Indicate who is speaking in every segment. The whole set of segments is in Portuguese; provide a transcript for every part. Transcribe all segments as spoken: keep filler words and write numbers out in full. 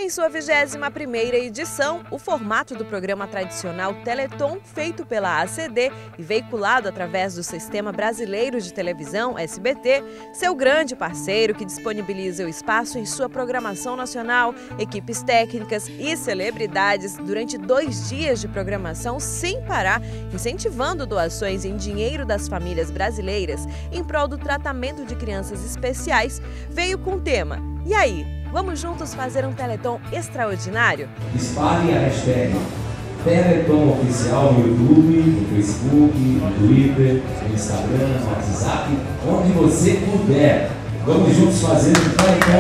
Speaker 1: Em sua vigésima primeira edição, o formato do programa tradicional Teleton, feito pela A C D e veiculado através do Sistema Brasileiro de Televisão, S B T, seu grande parceiro que disponibiliza o espaço em sua programação nacional, equipes técnicas e celebridades durante dois dias de programação sem parar, incentivando doações em dinheiro das famílias brasileiras em prol do tratamento de crianças especiais, veio com o tema "E aí? Vamos juntos fazer um Teleton extraordinário?"
Speaker 2: Espalhem a hashtag Teleton Oficial no YouTube, no Facebook, no Twitter, no Instagram, no WhatsApp, onde você puder. Vamos juntos fazer um Teleton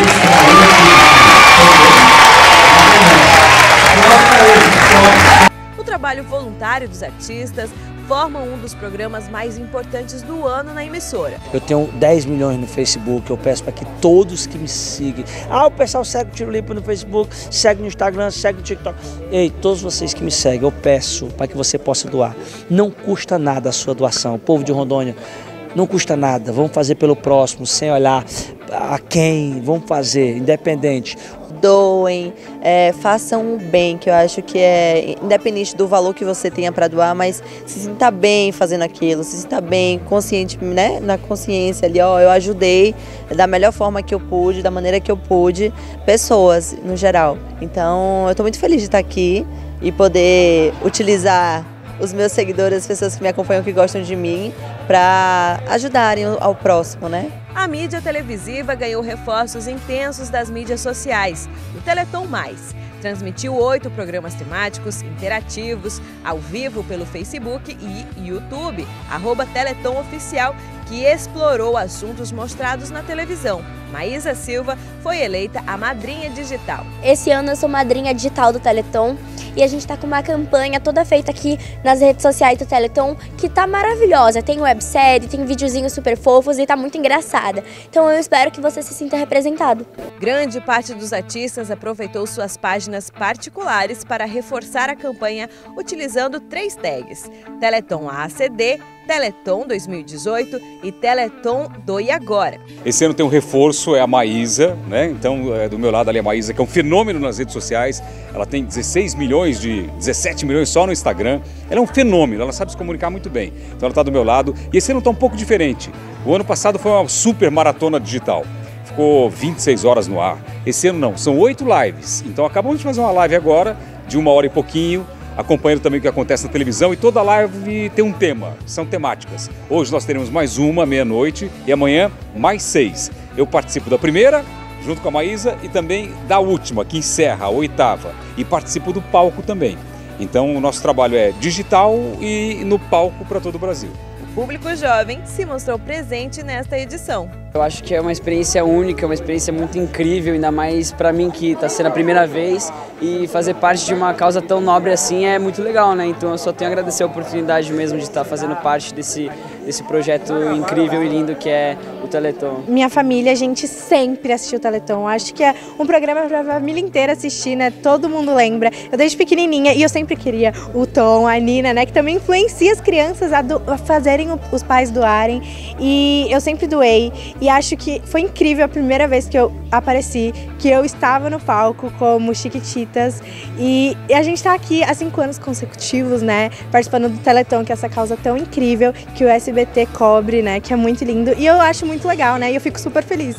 Speaker 2: extraordinário.
Speaker 1: O trabalho voluntário dos artistas formam um dos programas mais importantes do ano na emissora.
Speaker 3: Eu tenho dez milhões no Facebook, eu peço para que todos que me sigam. Ah, o pessoal segue o Tiro Limpo no Facebook, segue no Instagram, segue no TikTok. Ei, todos vocês que me seguem, eu peço para que você possa doar. Não custa nada a sua doação. O povo de Rondônia, não custa nada. Vamos fazer pelo próximo, sem olhar a quem. Vamos fazer, independente.
Speaker 4: Doem, é, façam o bem, que eu acho que é independente do valor que você tenha para doar, mas se sinta bem fazendo aquilo, se sinta bem, consciente, né, na consciência ali, ó, eu ajudei da melhor forma que eu pude, da maneira que eu pude, pessoas no geral. Então eu estou muito feliz de estar aqui e poder utilizar os meus seguidores, as pessoas que me acompanham, que gostam de mim, para ajudarem ao próximo, né?
Speaker 1: A mídia televisiva ganhou reforços intensos das mídias sociais. O Teleton Mais transmitiu oito programas temáticos, interativos, ao vivo pelo Facebook e YouTube, arroba Teleton Oficial, que explorou assuntos mostrados na televisão. Maísa Silva foi eleita a madrinha digital.
Speaker 5: Esse ano eu sou madrinha digital do Teleton e a gente está com uma campanha toda feita aqui nas redes sociais do Teleton que tá maravilhosa. Tem websérie, tem videozinhos super fofos e tá muito engraçada. Então eu espero que você se sinta representado.
Speaker 1: Grande parte dos artistas aproveitou suas páginas particulares para reforçar a campanha utilizando três tags: Teleton A C D, Teleton dois mil e dezoito e Teleton Doe Agora.
Speaker 6: Esse ano tem um reforço, é a Maísa, né? Então é do meu lado ali a Maísa, que é um fenômeno nas redes sociais. Ela tem dezesseis milhões, de dezessete milhões só no Instagram. Ela é um fenômeno, ela sabe se comunicar muito bem. Então ela está do meu lado. E esse ano está um pouco diferente. O ano passado foi uma super maratona digital. Ficou vinte e seis horas no ar. Esse ano não, são oito lives. Então acabamos de fazer uma live agora, de uma hora e pouquinho, acompanhando também o que acontece na televisão, e toda live tem um tema, são temáticas. Hoje nós teremos mais uma, meia-noite, e amanhã mais seis. Eu participo da primeira, junto com a Maísa, e também da última, que encerra, a oitava, e participo do palco também. Então o nosso trabalho é digital e no palco para todo o Brasil.
Speaker 1: O público jovem se mostrou presente nesta edição.
Speaker 7: Eu acho que é uma experiência única, uma experiência muito incrível, ainda mais para mim que está sendo a primeira vez, e fazer parte de uma causa tão nobre assim é muito legal, né? Então eu só tenho a agradecer a oportunidade mesmo de estar fazendo parte desse, desse projeto incrível e lindo que é o Teleton.
Speaker 8: Minha família, a gente sempre assistiu o Teleton, acho que é um programa para a família inteira assistir, né? Todo mundo lembra. Eu desde pequenininha, e eu sempre queria o Tom, a Nina, né? Que também influencia as crianças a, do, a fazerem o, os pais doarem, e eu sempre doei. E acho que foi incrível a primeira vez que eu apareci, que eu estava no palco como Chiquititas. E, e a gente está aqui há cinco anos consecutivos, né? Participando do Teleton, que é essa causa tão incrível que o S B T cobre, né? Que é muito lindo. E eu acho muito legal, né? E eu fico super feliz.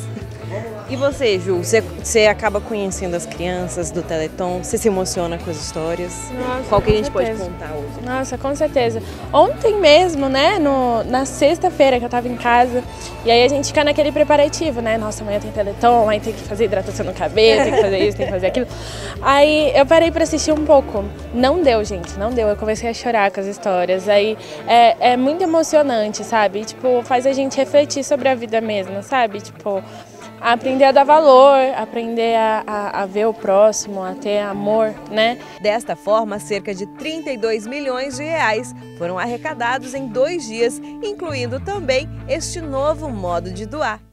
Speaker 1: E você, Ju, você, você acaba conhecendo as crianças do Teleton, você se emociona com as histórias?
Speaker 9: Nossa,
Speaker 1: qual que a gente
Speaker 9: certeza.
Speaker 1: pode contar hoje?
Speaker 9: Nossa, com certeza. Ontem mesmo, né, no, na sexta-feira que eu tava em casa, e aí a gente fica naquele preparativo, né? Nossa, amanhã tem Teleton, aí tem que fazer hidratação no cabelo, tem que fazer isso, tem que fazer aquilo. Aí eu parei pra assistir um pouco. Não deu, gente, não deu. Eu comecei a chorar com as histórias. Aí é, é muito emocionante, sabe? Tipo, faz a gente refletir sobre a vida mesmo, sabe? Tipo, aprender a dar valor, aprender a, a, a ver o próximo, a ter amor, né?
Speaker 1: Desta forma, cerca de trinta e dois milhões de reais foram arrecadados em dois dias, incluindo também este novo modo de doar.